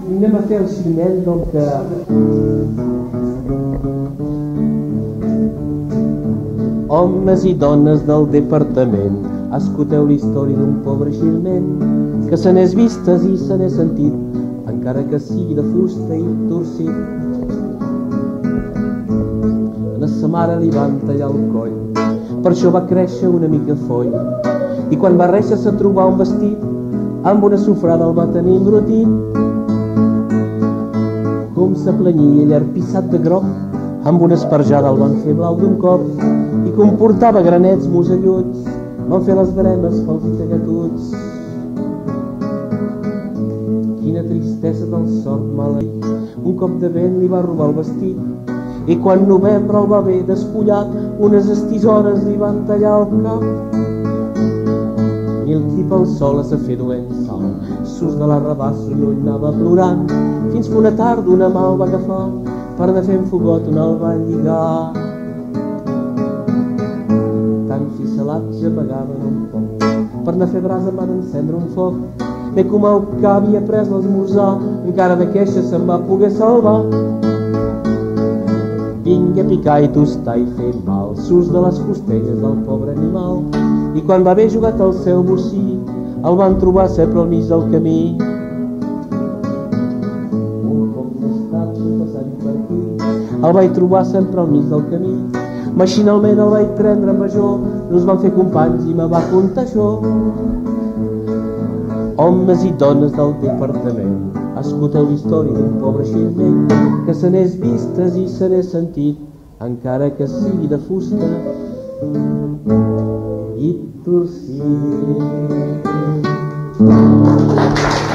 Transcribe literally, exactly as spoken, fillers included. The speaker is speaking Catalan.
anem a fer el seguiment del que... Homes i dones del departament, escolteu la història d'un pobre xirment que se n'és vistes i se n'és sentit, encara que sigui de fusta i torcit. A sa mare li van tallar el coll, per això va créixer una mica foll, i quan va réixer se trobà un vestit, amb una sofrada el va tenir embrutit. Com se planyia llarg pissat de groc, amb una esparjada el van fer blau d'un cop, i com portava granets muselluts, van fer les bremes pels tagatuts. Quina tristesa del sort maleït, un cop de vent li va robar el vestit, i quan novembre el va haver despullat, unes estisores li van tallar el cap. Mil tip al sol a se fer dolent sal, sus de la rabassa lluny anava plorant, fins que una tarda una mà el va agafar, per anar fent fogot on el va lligar. Tan ficelat gemegaven un poc, per anar a fer brasa van encendre un foc, bé com el que havia pres l'esmorzar, encara de queixa se'n va poder salvar. Vinga a picar i tostar i fer mal, sus de les costelles del pobre animal, i quan va haver jugat el seu bocí, el van trobar sempre al mig del camí. Un cop més tard, passant per aquí, el vaig trobar sempre al mig del camí. Machinalment el vaig prendre amb major, nos van fer companys i me va contar això. Homes i dones del departament, escolteu la història d'un pobre xirment que se n'és vistes i se n'és sentit, encara que sigui de fusta i torcit.